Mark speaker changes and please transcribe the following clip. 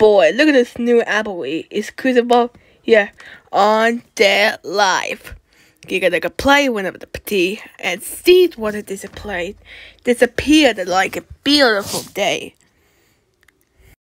Speaker 1: boy, look at this new Applebee. It's Crucible here on their live. You gotta play whenever the petite and see what it disappeared like a beautiful day.